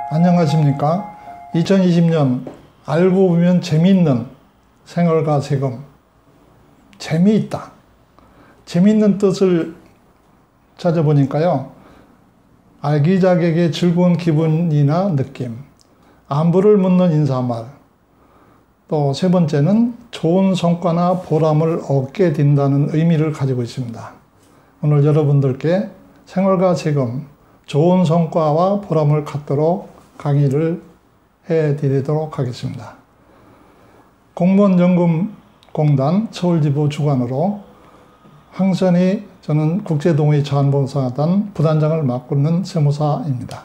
안녕하십니까. 2020년 알고 보면 재미있는 생활과 세금. 재미있다. 재미있는 뜻을 찾아보니까요. 알기자객의 즐거운 기분이나 느낌, 안부를 묻는 인사말, 또 세 번째는 좋은 성과나 보람을 얻게 된다는 의미를 가지고 있습니다. 오늘 여러분들께 생활과 세금, 좋은 성과와 보람을 갖도록 강의를 해드리도록 하겠습니다. 공무원연금공단 서울지부 주관으로 황선희 저는 국제동의 자원봉사단 부단장을 맡고 있는 세무사입니다.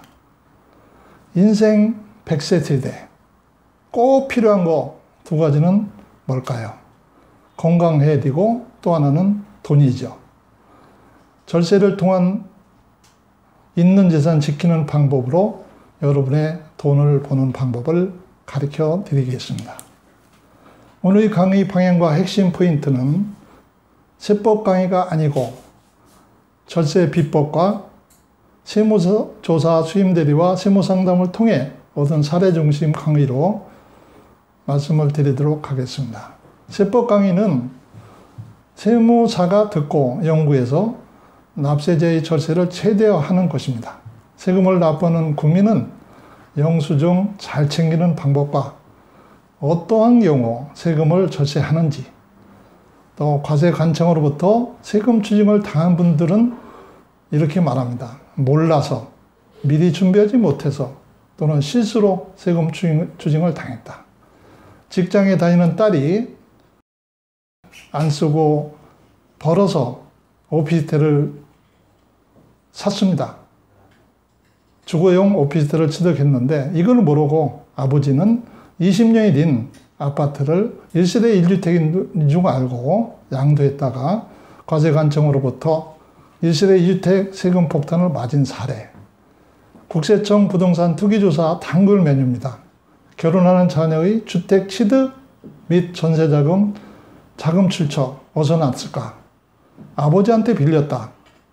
인생 100세 세대 꼭 필요한 거 두 가지는 뭘까요? 건강해야 되고 또 하나는 돈이죠. 절세를 통한 있는 재산 지키는 방법으로 여러분의 돈을 버는 방법을 가르쳐 드리겠습니다. 오늘 강의 방향과 핵심 포인트는 세법 강의가 아니고 절세 비법과 세무조사 수임대리와 세무상담을 통해 얻은 사례 중심 강의로 말씀을 드리도록 하겠습니다. 세법 강의는 세무사가 듣고 연구해서 납세자의 절세를 최대화하는 것입니다. 세금을 납부하는 국민은 영수증 잘 챙기는 방법과 어떠한 경우 세금을 절세하는지, 또 과세관청으로부터 세금 추징을 당한 분들은 이렇게 말합니다. 몰라서, 미리 준비하지 못해서 또는 실수로 세금 추징을 당했다. 직장에 다니는 딸이 안 쓰고 벌어서 오피스텔을 샀습니다. 주거용 오피스텔을 취득했는데 이걸 모르고 아버지는 20년이 된 아파트를 1세대 1주택인 줄 알고 양도했다가 과세관청으로부터 1세대 2주택 세금 폭탄을 맞은 사례. 국세청 부동산 투기조사 단골 메뉴입니다. 결혼하는 자녀의 주택 취득 및 전세자금 자금 출처 어디서 났을까? 아버지한테 빌렸다.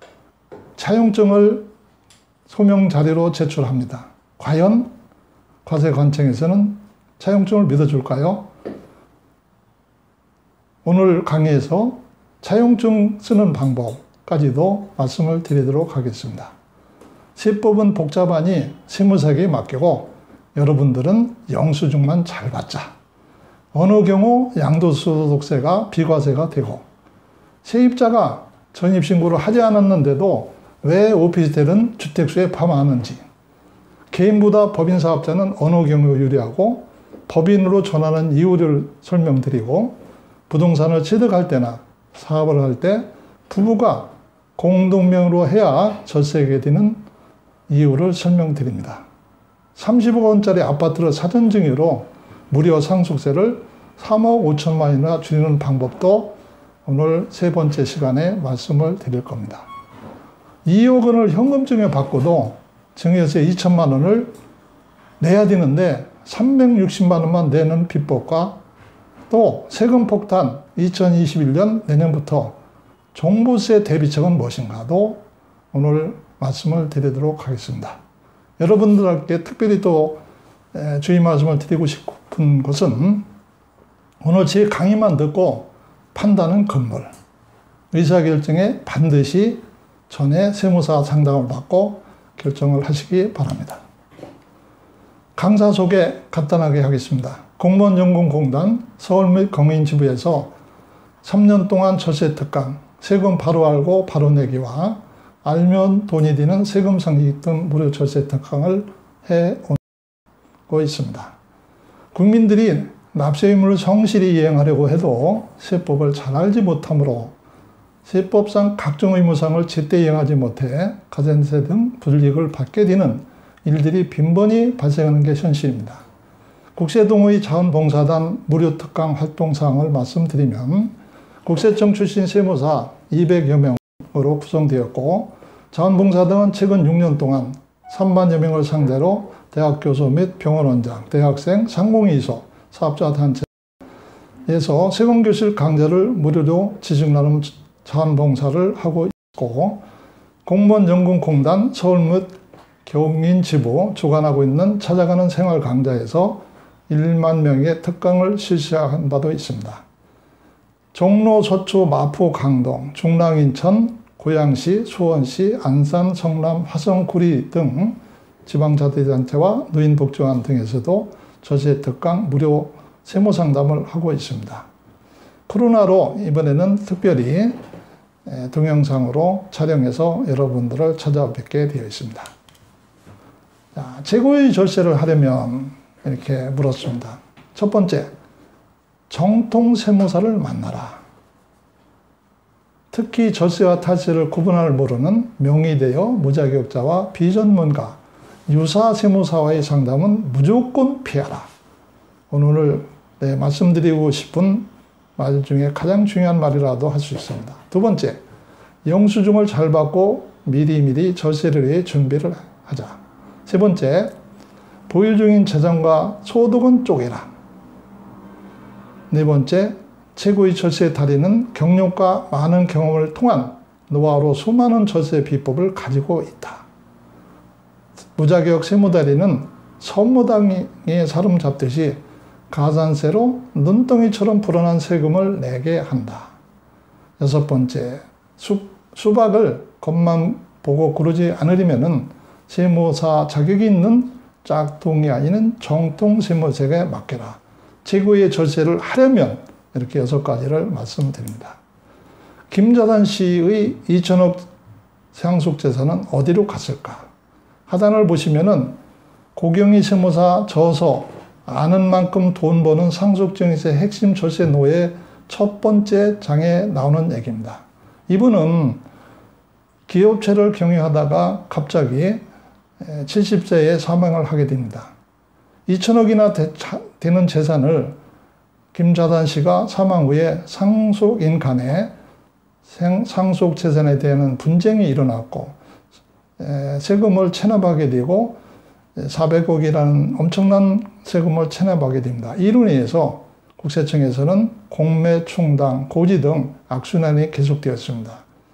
차용증을 소명 자료로 제출합니다. 과연 과세관청에서는 차용증을 믿어줄까요? 오늘 강의에서 차용증 쓰는 방법까지도 말씀을 드리도록 하겠습니다. 세법은 복잡하니 세무사에게 맡기고 여러분들은 영수증만 잘 받자. 어느 경우 양도소득세가 비과세가 되고 세입자가 전입신고를 하지 않았는데도 왜 오피스텔은 주택수에 포함하는지, 개인보다 법인사업자는 어느 경우 유리하고 법인으로 전환하는 이유를 설명드리고 부동산을 취득할 때나 사업을 할 때 부부가 공동명의로 해야 절세하게 되는 이유를 설명드립니다. 30억 원짜리 아파트를 사전증여로 무려 상속세를 3억 5천만 원이나 줄이는 방법도 오늘 세 번째 시간에 말씀을 드릴 겁니다. 2억 원을 현금증여 받고도 증여세 2천만 원을 내야 되는데 360만 원만 내는 비법과 또 세금 폭탄 2021년 내년부터 종부세 대비책은 무엇인가도 오늘 말씀을 드리도록 하겠습니다. 여러분들께 특별히 또 주의 말씀을 드리고 싶은 것은 오늘 제 강의만 듣고 판단은 건물, 의사결정에 반드시 전에 세무사 상담을 받고 결정을 하시기 바랍니다. 강사 소개 간단하게 하겠습니다. 공무원연금공단 서울 및 경인지부에서 3년 동안 절세 특강, 세금 바로 알고 바로 내기와 알면 돈이 되는 세금 상식 등 무료 절세 특강을 해오고 있습니다. 국민들이 납세 의무를 성실히 이행하려고 해도 세법을 잘 알지 못하므로 세법상 각종 의무상을 제때 이행하지 못해 가전세 등 불이익을 받게 되는 일들이 빈번히 발생하는 게 현실입니다. 국세동의 자원봉사단 무료 특강 활동사항을 말씀드리면 국세청 출신 세무사 200여 명으로 구성되었고 자원봉사단은 최근 6년 동안 3만여 명을 상대로 대학 교수 및 병원 원장, 대학생, 상공인소, 사업자 단체에서 세금교실 강좌를 무료로 지식 나눔 자원봉사를 하고 있고 공무원연금공단 서울 및 경인지부 주관하고 있는 찾아가는 생활 강좌에서 1만 명의 특강을 실시한 바도 있습니다. 종로, 서초, 마포, 강동, 중랑, 인천, 고양시, 수원시, 안산, 성남, 화성, 구리 등 지방자치단체와 노인복지관 등에서도 저세 특강 무료 세무상담을 하고 있습니다. 코로나로 이번에는 특별히 동영상으로 촬영해서 여러분들을 찾아뵙게 되어 있습니다. 자, 최고의 절세를 하려면 이렇게 물었습니다. 첫 번째, 정통세무사를 만나라. 특히 절세와 탈세를 구분할 모르는 명의대여, 무자격자와 비전문가, 유사세무사와의 상담은 무조건 피하라. 오늘 말씀드리고 싶은 말 중에 가장 중요한 말이라도 할 수 있습니다. 두 번째, 영수증을 잘 받고 미리미리 절세를 위해 준비를 하자. 세 번째, 보유 중인 재산과 소득은 쪼개라. 네 번째, 최고의 절세 달인은 경력과 많은 경험을 통한 노하우로 수많은 절세 비법을 가지고 있다. 무자격 세무달인은 선무당에 사로잡듯이 가산세로 눈덩이처럼 불어난 세금을 내게 한다. 여섯 번째, 수박을 겉만 보고 고르지 않으려면 세무사 자격이 있는 짝퉁이 아닌 정통 세무사에게 맡겨라. 최고의 절세를 하려면 이렇게 6가지를 말씀드립니다. 김자단 씨의 2천억 상속재산은 어디로 갔을까? 하단을 보시면은 고경희 세무사 저서 아는 만큼 돈 버는 상속증에서의 핵심 절세 노예의 첫 번째 장에 나오는 얘기입니다. 이분은 기업체를 경영하다가 갑자기 70세에 사망을 하게 됩니다. 2천억이나 되는 재산을 김자단 씨가 사망 후에 상속인 간에 상속 재산에 대한 분쟁이 일어났고 세금을 체납하게 되고 400억이라는 엄청난 세금을 체납하게 됩니다. 이로 인해서 국세청에서는 공매, 충당, 고지 등 악순환이 계속되었습니다.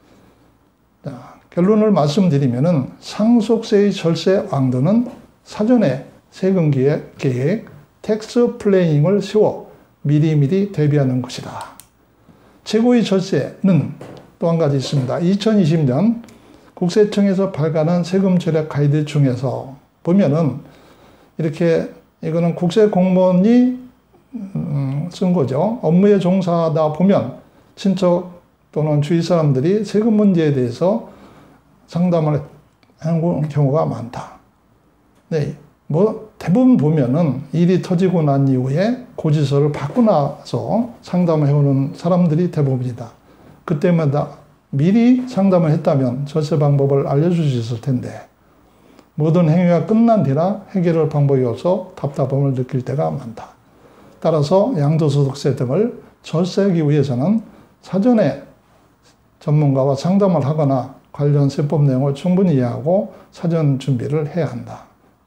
자, 결론을 말씀드리면은 상속세의 절세 왕도는 사전에 세금 계획, 텍스 플래닝을 세워 미리미리 대비하는 것이다. 최고의 절세는 또 한 가지 있습니다. 2020년 국세청에서 발간한 세금 절약 가이드 중에서 보면은 이렇게 이거는 국세 공무원이 쓴 거죠. 업무에 종사하다 보면 친척 또는 주위 사람들이 세금 문제에 대해서 상담을 하는 경우가 많다. 네, 뭐 대부분 보면은 일이 터지고 난 이후에 고지서를 받고 나서 상담을 해오는 사람들이 대부분이다. 그때마다 미리 상담을 했다면 절세 방법을 알려줄 수 있을 텐데 모든 행위가 끝난 뒤라 해결할 방법이 없어 답답함을 느낄 때가 많다. 따라서 양도소득세 등을 절세하기 위해서는 사전에 전문가와 상담을 하거나 관련 세법 내용을 충분히 이해하고 사전 준비를 해야 한다.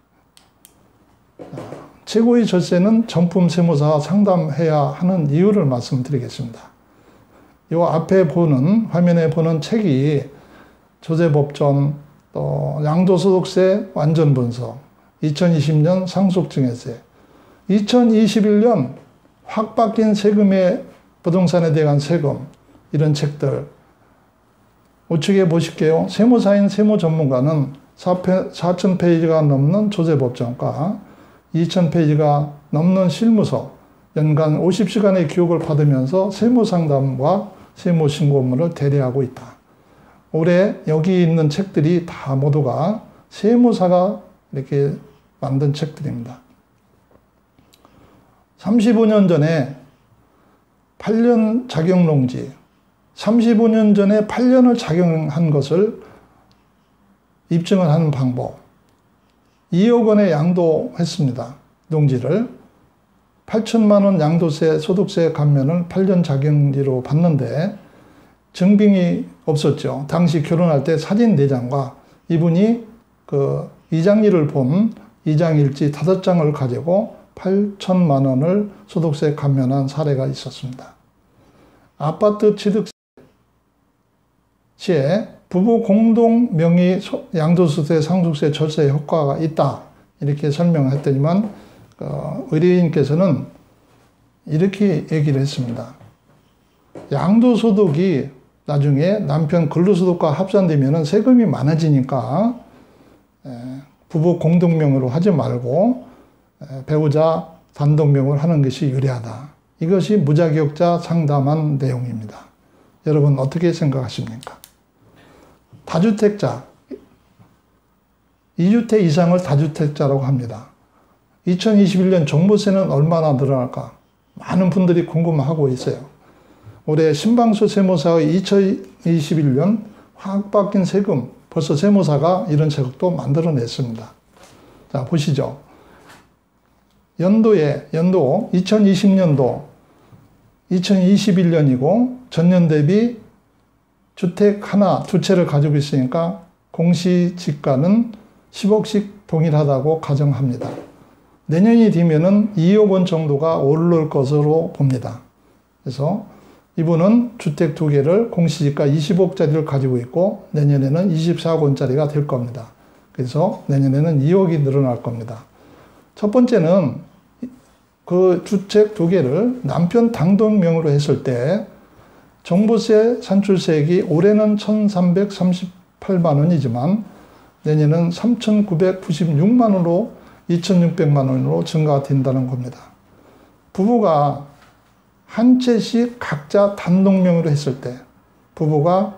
최고의 절세는 정품 세무사와 상담해야 하는 이유를 말씀드리겠습니다. 이 앞에 보는 화면에 보는 책이 조세법전 또 양도소득세 완전분석 2020년 상속증여세 2021년 확 바뀐 세금의 부동산에 대한 세금 이런 책들 우측에 보실게요. 세무사인 세무전문가는 4,000페이지가 넘는 조세법전과 2,000페이지가 넘는 실무서 연간 50시간의 교육을 받으면서 세무상담과 세무신고문을 대리하고 있다. 올해 여기 있는 책들이 다 모두가 세무사가 이렇게 만든 책들입니다. 35년 전에 8년 작용농지 35년 전에 8년을 작용한 것을 입증을 하는 방법 2억 원에 양도했습니다. 농지를 8천만 원 양도세 소득세 감면을 8년 작용지로 받는데 증빙이 없었죠. 당시 결혼할 때 사진 4장과 이분이 그 이장일을 본 이장일지 5장을 가지고 8천만 원을 소득세 감면한 사례가 있었습니다. 아파트 취득세 시에 부부 공동 명의 양도소득세 상속세 절세 효과가 있다. 이렇게 설명했더니만 의뢰인께서는 이렇게 얘기를 했습니다. 양도소득이 나중에 남편 근로소득과 합산되면 세금이 많아지니까 부부 공동명의로 하지 말고 배우자 단독명의로 하는 것이 유리하다. 이것이 무자격자 상담한 내용입니다. 여러분 어떻게 생각하십니까? 다주택자, 2주택 이상을 다주택자라고 합니다. 2021년 종부세는 얼마나 늘어날까? 많은 분들이 궁금해하고 있어요. 올해 신방수 세무사의 2021년 확 바뀐 세금, 벌써 세무사가 이런 세금도 만들어냈습니다. 자, 보시죠. 연도 2020년도 2021년이고 전년 대비 주택 하나, 두 채를 가지고 있으니까 공시지가는 10억씩 동일하다고 가정합니다. 내년이 되면은 2억 원 정도가 오를 것으로 봅니다. 그래서 이분은 주택 두 개를 공시지가 20억짜리를 가지고 있고 내년에는 24억 원짜리가 될 겁니다. 그래서 내년에는 2억이 늘어날 겁니다. 첫 번째는 그 주택 두 개를 남편 단독명의로 했을 때 종부세 산출세액이 올해는 1,338만 원이지만 내년은 3,996만 원으로 2,600만 원으로 증가가 된다는 겁니다. 부부가 한 채씩 각자 단독명의로 했을 때 부부가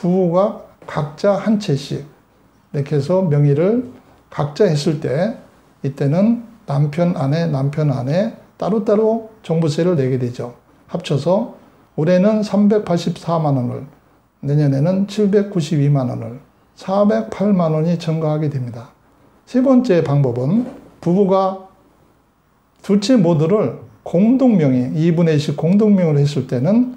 각자 한 채씩 이렇게 해서 명의를 각자 했을 때 이때는 남편 아내 따로따로 종부세를 내게 되죠. 합쳐서 올해는 384만 원을, 내년에는 792만 원을, 408만 원이 증가하게 됩니다. 세 번째 방법은 부부가 두 채 모두를 공동명의, 2분의 1씩 공동명의로 했을 때는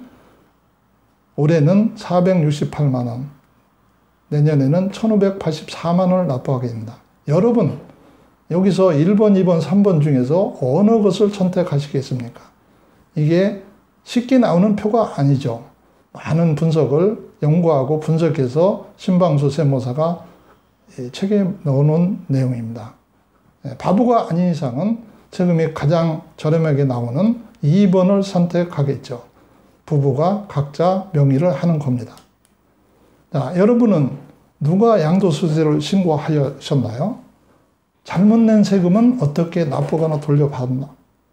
올해는 468만 원, 내년에는 1584만 원을 납부하게 됩니다. 여러분, 여기서 1번, 2번, 3번 중에서 어느 것을 선택하시겠습니까? 이게 쉽게 나오는 표가 아니죠. 많은 분석을 연구하고 분석해서 신방수 세무사가 책에 넣어놓은 내용입니다. 바보가 아닌 이상은 세금이 가장 저렴하게 나오는 2번을 선택하겠죠. 부부가 각자 명의를 하는 겁니다. 자, 여러분은 누가 양도소득세를 신고하셨나요? 잘못 낸 세금은 어떻게 납부거나 돌려받나?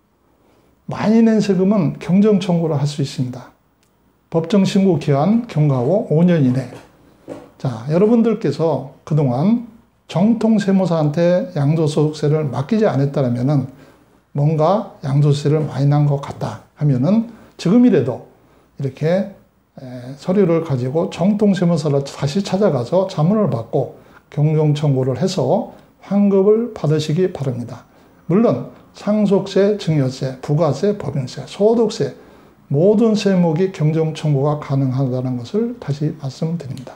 많이 낸 세금은 경정 청구를 할 수 있습니다. 법정 신고 기한 경과후 5년 이내. 자, 여러분들께서 그동안 정통 세무사한테 양도소득세를 맡기지 않았다면 뭔가 양도세를 많이 난 것 같다 하면은 지금이라도 이렇게 서류를 가지고 정통 세무사를 다시 찾아가서 자문을 받고 경정 청구를 해서 환급을 받으시기 바랍니다. 물론 상속세, 증여세, 부가세, 법인세, 소득세 모든 세목이 경정 청구가 가능하다는 것을 다시 말씀드립니다.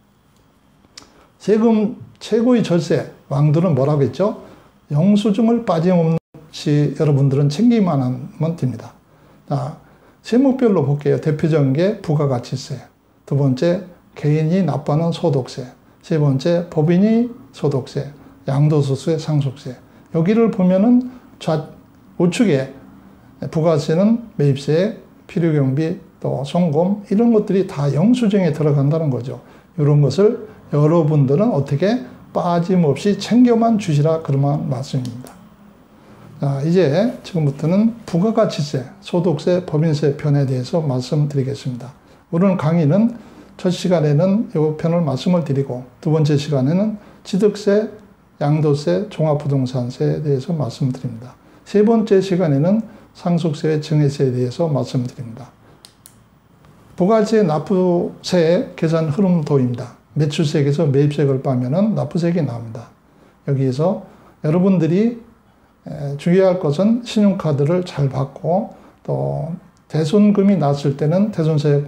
세금 최고의 절세 왕들은 뭐라고 했죠? 영수증을 빠짐없이 여러분들은 챙기기만 하면 됩니다. 자, 세목별로 볼게요. 대표적인 게 부가가치세, 두 번째 개인이 납부하는 소득세, 세 번째 법인이 소득세, 양도소득세, 상속세. 여기를 보면은 우측에 부가세는 매입세, 필요경비, 또 송금 이런 것들이 다 영수증에 들어간다는 거죠. 이런 것을 여러분들은 어떻게 빠짐없이 챙겨만 주시라 그런 말씀입니다. 자, 이제 지금부터는 부가가치세, 소득세, 법인세 편에 대해서 말씀드리겠습니다. 오늘 강의는 첫 시간에는 이 편을 말씀을 드리고 두 번째 시간에는 취득세, 양도세, 종합부동산세에 대해서 말씀드립니다. 세 번째 시간에는 상속세, 증여세에 대해서 말씀드립니다. 부가세 납부세 계산 흐름도입니다. 매출세액에서 매입세액을 빼면 납부세액이 나옵니다. 여기에서 여러분들이 주의할 것은 신용카드를 잘 받고 또 대손금이 났을 때는 대손세액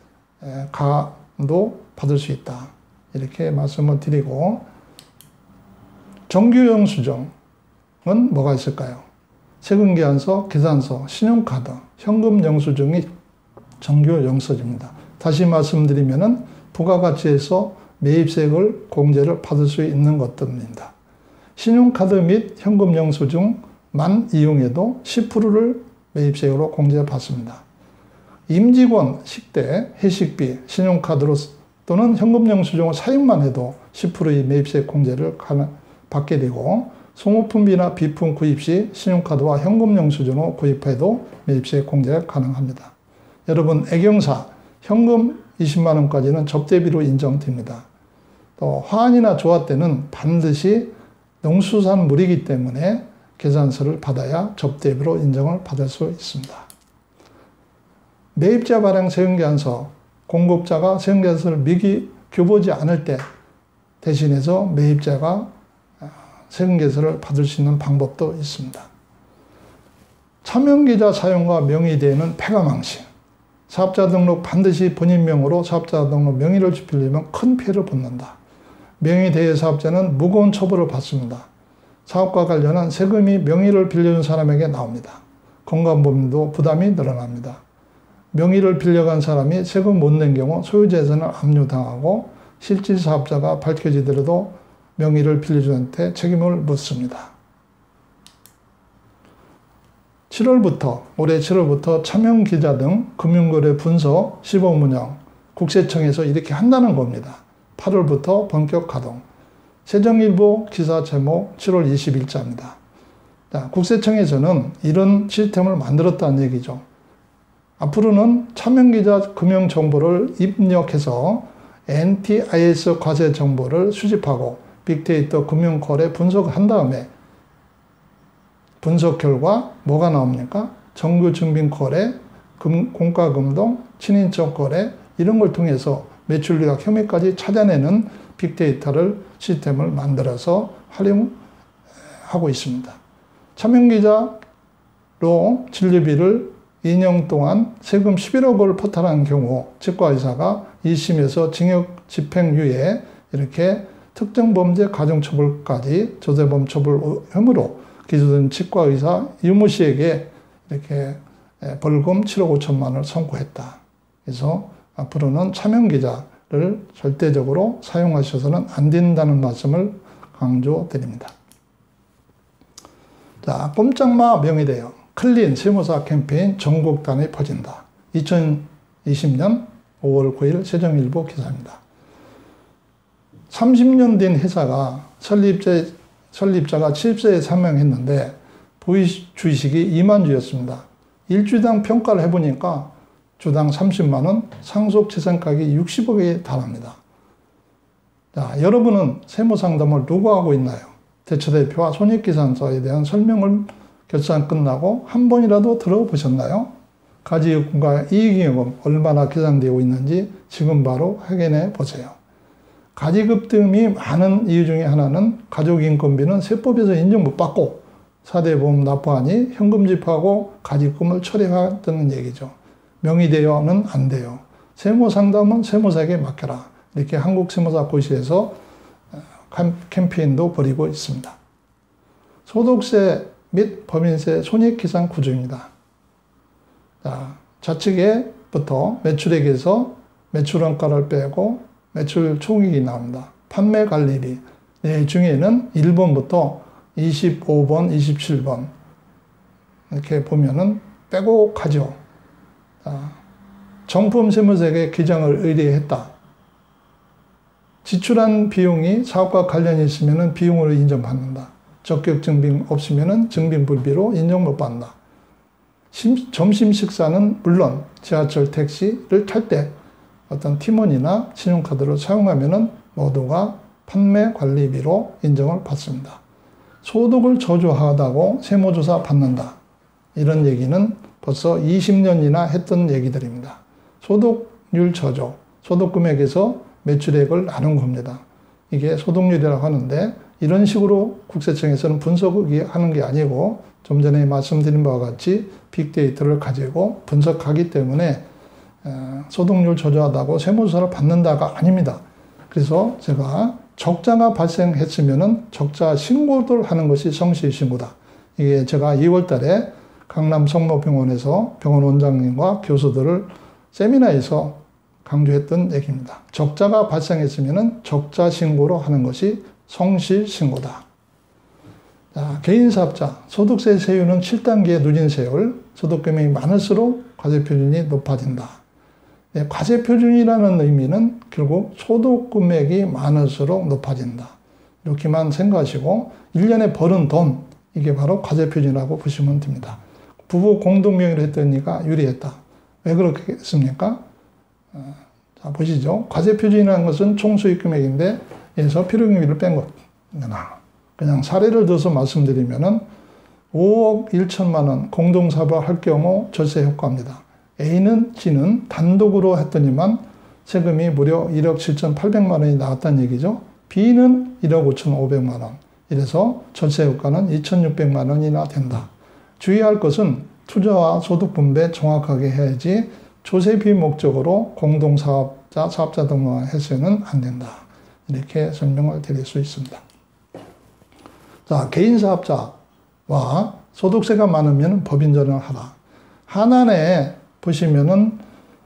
감도 받을 수 있다. 이렇게 말씀을 드리고 정규영수증은 뭐가 있을까요? 세금계산서, 계산서, 신용카드, 현금영수증이 정규영수증입니다. 다시 말씀드리면은 부가가치에서 매입세액을 공제를 받을 수 있는 것들입니다. 신용카드 및 현금 영수증만 이용해도 10%를 매입세액으로 공제받습니다. 임직원 식대, 회식비, 신용카드로 또는 현금 영수증을 사용만 해도 10%의 매입세액 공제를 받게 되고, 소모품비나 비품 구입 시 신용카드와 현금 영수증으로 구입해도 매입세액 공제가 가능합니다. 여러분, 애경사 현금 20만 원까지는 접대비로 인정됩니다. 또 화환이나 조화 때는 반드시 농수산물이기 때문에 계산서를 받아야 접대비로 인정을 받을 수 있습니다. 매입자 발행 세금계산서, 공급자가 세금계산서를 미리 교보지 않을 때 대신해서 매입자가 세금계산서를 받을 수 있는 방법도 있습니다. 차명계좌 사용과 명의대행은 폐가망신. 사업자 등록 반드시 본인 명으로 사업자 등록 명의를 집히려면 큰 피해를 받는다. 명의대행 사업자는 무거운 처벌을 받습니다. 사업과 관련한 세금이 명의를 빌려준 사람에게 나옵니다. 건강보험도 부담이 늘어납니다. 명의를 빌려간 사람이 세금 못 낸 경우 소유재산을 압류당하고 실질 사업자가 밝혀지더라도 명의를 빌려준한테 책임을 묻습니다. 올해 7월부터 차명계좌 등 금융거래 분석, 시범운영, 국세청에서 이렇게 한다는 겁니다. 8월부터 본격 가동. 세정일보 기사 제목 7월 20일자입니다. 국세청에서는 이런 시스템을 만들었다는 얘기죠. 앞으로는 차명계좌 금융정보를 입력해서 NTIS 과세 정보를 수집하고 빅데이터 금융거래 분석을 한 다음에 분석 결과 뭐가 나옵니까? 정규증빙거래, 공가금동, 친인척 거래 이런 걸 통해서 매출유학 혐의까지 찾아내는 빅데이터를 시스템을 만들어서 활용하고 있습니다. 차명계좌로 진료비를 2년 동안 세금 11억을 포탈한 경우 치과의사가 2심에서 징역 집행유예 이렇게 특정범죄 가중처벌까지 조세범 처벌 혐의로 기소된 치과의사 유모 씨에게 이렇게 벌금 7억 5천만 원을 선고했다. 그래서 앞으로는 차명계좌를 절대적으로 사용하셔서는 안 된다는 말씀을 강조드립니다. 자, 꼼짝마 명의대여 클린 세무사 캠페인 전국 단위에 퍼진다. 2020년 5월 9일 세정일보 기사입니다. 30년 된 회사가 설립자가 70세에 사망했는데 보유주식이 2만 주였습니다. 일주당 평가를 해보니까 주당 30만 원, 상속재산가격이 60억에 달합니다. 자, 여러분은 세무상담을 누구 하고 있나요? 대처대표와 손익계산서에 대한 설명을 결산 끝나고 한 번이라도 들어보셨나요? 가지금과 이익잉여금 얼마나 계산되고 있는지 지금 바로 확인해 보세요. 가지급등이 많은 이유 중에 하나는 가족인건비는 세법에서 인정 못 받고 4대 보험 납부하니 현금 지급하고 가지금을 처리하다는 얘기죠. 명의대여는 안 돼요. 세무상담은 세무사에게 맡겨라. 이렇게 한국세무사고시에서 캠페인도 벌이고 있습니다. 소득세 및 법인세 손익계산 구조입니다. 자, 좌측에부터 매출액에서 매출원가를 빼고 매출 총액이 나옵니다. 판매관리비. 네, 중에는 1번부터 25번, 27번 이렇게 보면은 빼고 가죠. 자, 정품 세무서에게 기장을 의뢰했다. 지출한 비용이 사업과 관련이 있으면 비용으로 인정받는다. 적격 증빙 없으면 증빙불비로 인정 못 받는다. 점심 식사는 물론 지하철 택시를 탈 때 어떤 팀원이나 신용카드를 사용하면 모두가 판매관리비로 인정을 받습니다. 소득을 저조하다고 세무조사 받는다. 이런 얘기는 벌써 20년이나 했던 얘기들입니다. 소득률 저조, 소득금액에서 매출액을 나눈 겁니다. 이게 소득률이라고 하는데 이런 식으로 국세청에서는 분석하는 게 아니고 좀 전에 말씀드린 바와 같이 빅데이터를 가지고 분석하기 때문에 소득률 저조하다고 세무조사를 받는다가 아닙니다. 그래서 제가 적자가 발생했으면 적자 신고를 하는 것이 성실신고다. 이게 제가 2월 달에 강남 성모병원에서 병원 원장님과 교수들을 세미나에서 강조했던 얘기입니다. 적자가 발생했으면 적자 신고로 하는 것이 성실신고다. 자, 개인사업자, 소득세 세율은 7단계 누진세율, 소득금액이 많을수록 과세표준이 높아진다. 네, 과세표준이라는 의미는 결국 소득금액이 많을수록 높아진다. 이렇게만 생각하시고 1년에 벌은 돈, 이게 바로 과세표준이라고 보시면 됩니다. 부부 공동명의로 했더니까 유리했다. 왜 그렇게 했습니까? 자, 보시죠. 과세표준이라는 것은 총수익 금액인데 여기서 필요경비를 뺀 겁니다. 그냥 사례를 들어서 말씀드리면은 5억 1천만 원 공동사업을 할 경우 절세 효과입니다. A는 G는 단독으로 했더니만 세금이 무려 1억 7,800만 원이 나왔다는 얘기죠. B는 1억 5,500만 원. 이래서 절세 효과는 2,600만 원이나 된다. 주의할 것은 투자와 소득 분배 정확하게 해야지 조세 비목적으로 공동사업자, 사업자 등록을 해서는 안 된다. 이렇게 설명을 드릴 수 있습니다. 자, 개인사업자와 소득세가 많으면 법인전환을 하라. 하단에 보시면은,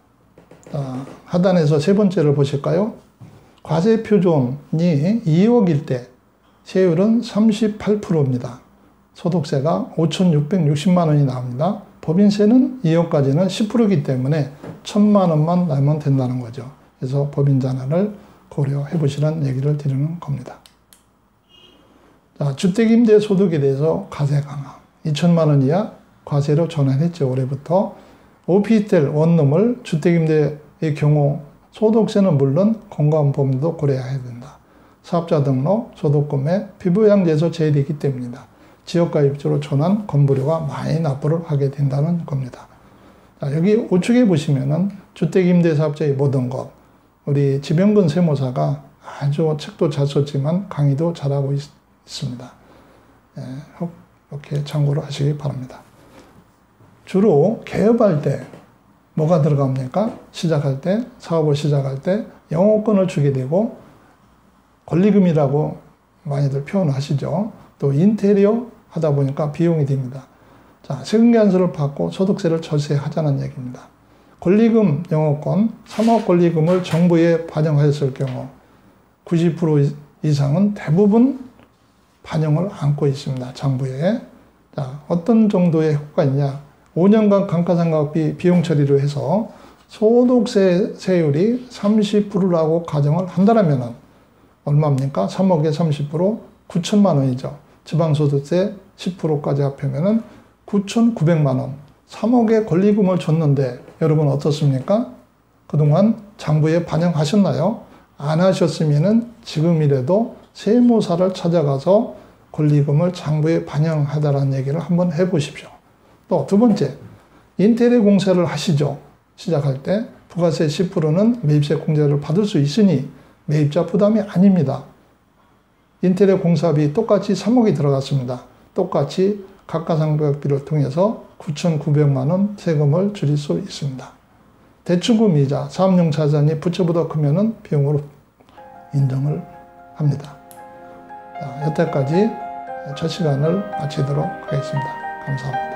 하단에서 세 번째를 보실까요? 과세표준이 2억일 때 세율은 38%입니다. 소득세가 5,660만 원이 나옵니다. 법인세는 2억까지는 10%이기 때문에 1,000만 원만 나면 된다는 거죠. 그래서 법인전환을 고려해 보시라는 얘기를 드리는 겁니다. 자, 주택임대 소득에 대해서 과세 강화. 2천만 원 이하 과세로 전환했죠. 올해부터. 오피스텔 원룸을 주택임대의 경우 소득세는 물론 건강보험도 고려해야 된다. 사업자 등록, 소득금액, 피부양제에서 제외되기 때문이다. 지역가입주로 전환, 건보료가 많이 납부를 하게 된다는 겁니다. 자, 여기 우측에 보시면은 주택임대사업자의 모든 것, 우리 지병근 세무사가 아주 책도 잘 썼지만 강의도 잘하고 있습니다. 예, 이렇게 참고를 하시기 바랍니다. 주로 개업할 때 뭐가 들어갑니까? 시작할 때, 사업을 시작할 때 영업권을 주게 되고 권리금이라고 많이들 표현하시죠. 또 인테리어 하다 보니까 비용이 됩니다. 자, 세금계산서를 받고 소득세를 절세하자는 얘기입니다. 권리금 영업권, 3억 권리금을 정부에 반영하였을 경우 90% 이상은 대부분 반영을 안고 있습니다. 정부에. 자, 어떤 정도의 효과가 있냐? 5년간 감가상각비 비용 처리로 해서 소득세 세율이 30%라고 가정을 한다면 얼마입니까? 3억에 30% 9천만 원이죠. 지방소득세 10%까지 합하면 9,900만 원. 3억의 권리금을 줬는데 여러분 어떻습니까? 그동안 장부에 반영하셨나요? 안 하셨으면 지금이라도 세무사를 찾아가서 권리금을 장부에 반영하다라는 얘기를 한번 해보십시오. 또 두 번째, 인테리어 공사를 하시죠. 시작할 때 부가세 10%는 매입세 공제를 받을 수 있으니 매입자 부담이 아닙니다. 인테리어 공사비 똑같이 3억이 들어갔습니다. 똑같이 감가상각비를 통해서 9,900만 원 세금을 줄일 수 있습니다. 대출금 이자, 사업용 자산이 부채보다 크면 비용으로 인정을 합니다. 자, 여태까지 첫 시간을 마치도록 하겠습니다. 감사합니다.